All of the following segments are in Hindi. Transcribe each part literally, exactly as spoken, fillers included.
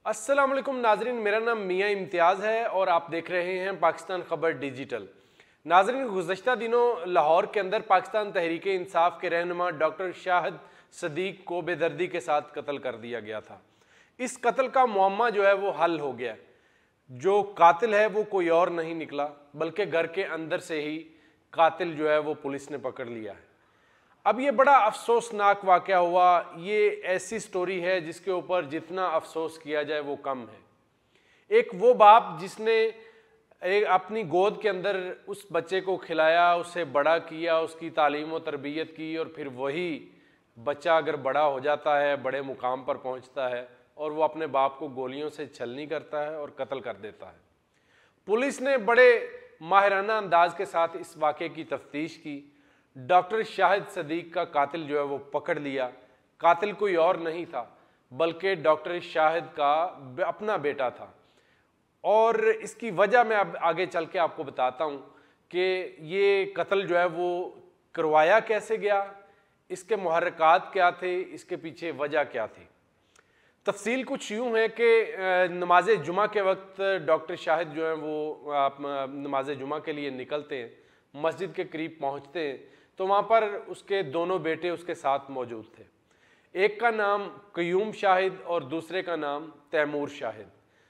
अस्सलाम वालेकुम नाजरीन, मेरा नाम मियाँ इम्तियाज़ है और आप देख रहे हैं पाकिस्तान खबर डिजिटल। नाजरीन, गुज़श्ता दिनों लाहौर के अंदर पाकिस्तान तहरीक इंसाफ के रहनुमा डॉक्टर शाहिद सदीक को बेदर्दी के साथ कत्ल कर दिया गया था। इस कत्ल का मुअम्मा जो है वो हल हो गया। जो कातिल है वो कोई और नहीं निकला, बल्कि घर के अंदर से ही कातिल जो है वो पुलिस ने पकड़ लिया है। अब ये बड़ा अफसोसनाक वाक़या हुआ। ये ऐसी स्टोरी है जिसके ऊपर जितना अफसोस किया जाए वो कम है। एक वो बाप जिसने एक अपनी गोद के अंदर उस बच्चे को खिलाया, उसे बड़ा किया, उसकी तालीम व तरबियत की, और फिर वही बच्चा अगर बड़ा हो जाता है, बड़े मुकाम पर पहुंचता है, और वो अपने बाप को गोलियों से छलनी करता है और कत्ल कर देता है। पुलिस ने बड़े माहिराना अंदाज के साथ इस वाक़े की तफ्तीश की। डॉक्टर शाहिद सदीक का कातिल जो है वो पकड़ लिया। कातिल कोई और नहीं था बल्कि डॉक्टर शाहिद का अपना बेटा था। और इसकी वजह मैं अब आगे चल के आपको बताता हूँ कि ये कत्ल जो है वो करवाया कैसे गया, इसके मुहर्रिकात क्या थे, इसके पीछे वजह क्या थी। तफसील कुछ यूँ है कि नमाज जुमा के वक्त डॉक्टर शाहिद जो है वो आप नमाज जुमा के लिए निकलते हैं, मस्जिद के करीब पहुँचते हैं, तो वहाँ पर उसके दोनों बेटे उसके साथ मौजूद थे। एक का नाम क़य्यूम शाहिद और दूसरे का नाम तैमूर शाहिद।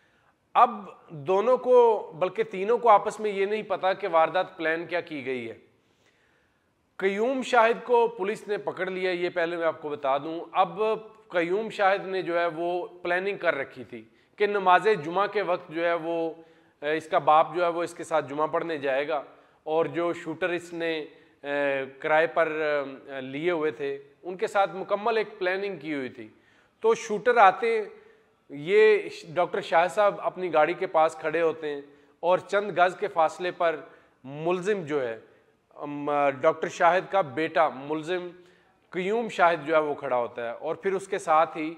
अब दोनों को, बल्कि तीनों को आपस में ये नहीं पता कि वारदात प्लान क्या की गई है। क़य्यूम शाहिद को पुलिस ने पकड़ लिया, ये पहले मैं आपको बता दूं। अब क़य्यूम शाहिद ने जो है वो प्लानिंग कर रखी थी कि नमाज जुमा के वक्त जो है वो इसका बाप जो है वो इसके साथ जुमा पढ़ने जाएगा, और जो शूटर इसने किराए पर लिए हुए थे उनके साथ मुकम्मल एक प्लानिंग की हुई थी। तो शूटर आते हैं, ये डॉक्टर शाहिद साहब अपनी गाड़ी के पास खड़े होते हैं, और चंद गज़ के फासले पर मुलजिम जो है डॉक्टर शाहिद का बेटा मुलजिम क़य्यूम शाहिद जो है वो खड़ा होता है, और फिर उसके साथ ही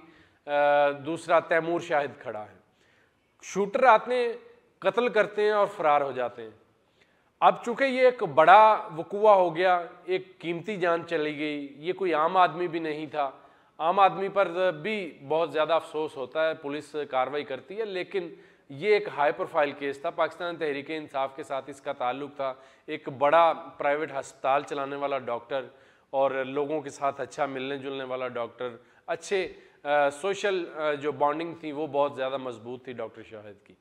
दूसरा तैमूर शाहिद खड़ा है। शूटर आते हैं, कत्ल करते हैं और फरार हो जाते हैं। अब चूंकि ये एक बड़ा वक़ूआ हो गया, एक कीमती जान चली गई, ये कोई आम आदमी भी नहीं था। आम आदमी पर भी बहुत ज़्यादा अफसोस होता है, पुलिस कार्रवाई करती है, लेकिन ये एक हाई प्रोफाइल केस था। पाकिस्तान तहरीक इंसाफ के साथ इसका ताल्लुक़ था। एक बड़ा प्राइवेट हस्पताल चलाने वाला डॉक्टर और लोगों के साथ अच्छा मिलने जुलने वाला डॉक्टर, अच्छे आ, सोशल आ, जो बॉन्डिंग थी वो बहुत ज़्यादा मजबूत थी डॉक्टर शाहिद की।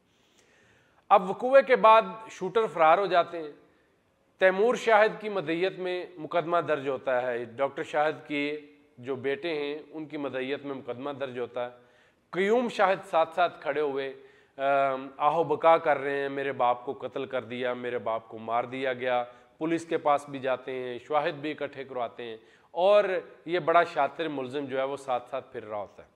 अब वक़ूए के बाद शूटर फरार हो जाते हैं। तैमूर शाहिद की मदइयत में मुकदमा दर्ज होता है। डॉक्टर शाहिद के जो बेटे हैं उनकी मदइयत में मुकदमा दर्ज होता है। क़य्यूम शाहिद साथ साथ खड़े हुए आहो बका कर रहे हैं, मेरे बाप को कत्ल कर दिया, मेरे बाप को मार दिया गया। पुलिस के पास भी जाते हैं, शवाहिद भी इकट्ठे करवाते हैं, और ये बड़ा शातिर मुलजिम जो है वो साथ साथ फिर रहा होता है।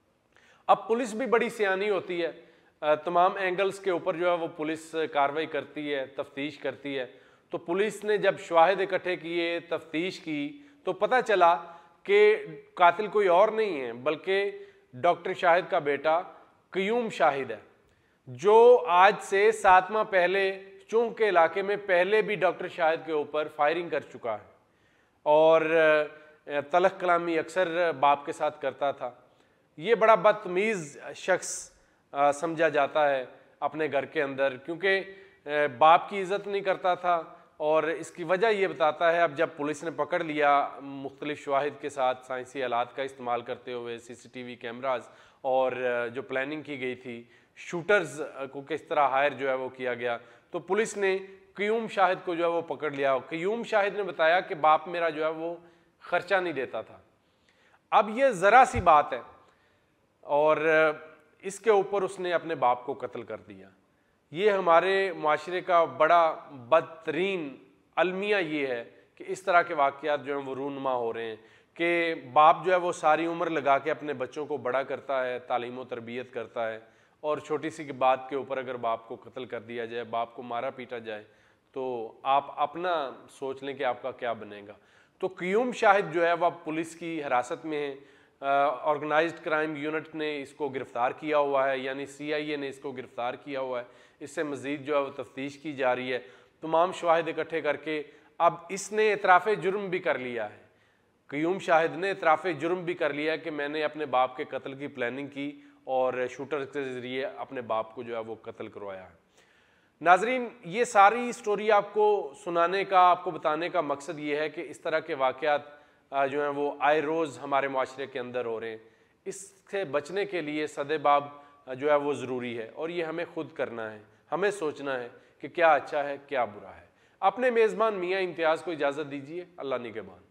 अब पुलिस भी बड़ी सियानी होती है, तमाम एंगल्स के ऊपर जो है वो पुलिस कार्रवाई करती है, तफ्तीश करती है। तो पुलिस ने जब शवाहिद इकट्ठे किए, तफ्तीश की, तो पता चला कि कातिल कोई और नहीं है बल्कि डॉक्टर शाहिद का बेटा क़य्यूम शाहिद है, जो आज से सात माह पहले चूंक के इलाके में पहले भी डॉक्टर शाहिद के ऊपर फायरिंग कर चुका है, और तलख कलामी अक्सर बाप के साथ करता था। ये बड़ा बदतमीज़ शख्स समझा जाता है अपने घर के अंदर, क्योंकि बाप की इज़्ज़त नहीं करता था। और इसकी वजह ये बताता है, अब जब पुलिस ने पकड़ लिया मुख्तलिफ शवाहिद के साथ साइंसी आलात का इस्तेमाल करते हुए, सीसीटीवी कैमराज, और जो प्लानिंग की गई थी, शूटर्स को किस तरह हायर जो है वो किया गया, तो पुलिस ने क़य्यूम शाहिद को जो है वो पकड़ लिया। क़य्यूम शाहिद ने बताया कि बाप मेरा जो है वो ख़र्चा नहीं देता था। अब ये ज़रा सी बात है, और इसके ऊपर उसने अपने बाप को कत्ल कर दिया। ये हमारे माशरे का बड़ा बदतरीन अलमिया ये है कि इस तरह के वाक़यात जो हैं वो रूनुमा हो रहे हैं कि बाप जो है वो सारी उम्र लगा के अपने बच्चों को बड़ा करता है, तालीम व तरबियत करता है, और छोटी सी बात के ऊपर अगर बाप को कत्ल कर दिया जाए, बाप को मारा पीटा जाए, तो आप अपना सोच लें कि आपका क्या बनेगा। तो क़य्यूम शाहिद जो है वह पुलिस की हिरासत में है। ऑर्गेनाइज्ड क्राइम यूनिट ने इसको गिरफ़्तार किया हुआ है, यानी सी आई ए ने इसको गिरफ़्तार किया हुआ है। इससे मज़ीद जो है वो तफ्तीश की जा रही है, तमाम शवाहिद इकट्ठे करके। अब इसने इतराफ़े जुर्म भी कर लिया है, क़य्यूम शाहिद ने इतराफ़े जुर्म भी कर लिया है कि मैंने अपने बाप के कत्ल की प्लानिंग की और शूटर के ज़रिए अपने बाप को जो है वो कत्ल करवाया है। नाजरीन, ये सारी स्टोरी आपको सुनाने का, आपको बताने का मकसद ये है कि इस तरह के वाक़यात जो हैं वो आए रोज़ हमारे माशरे के अंदर हो रहे हैं। इससे बचने के लिए सदेबाब जो है वो ज़रूरी है और ये हमें खुद करना है, हमें सोचना है कि क्या अच्छा है क्या बुरा है। अपने मेज़बान मियाँ इम्तियाज़ को इजाज़त दीजिए। अल्लाह निगहबान।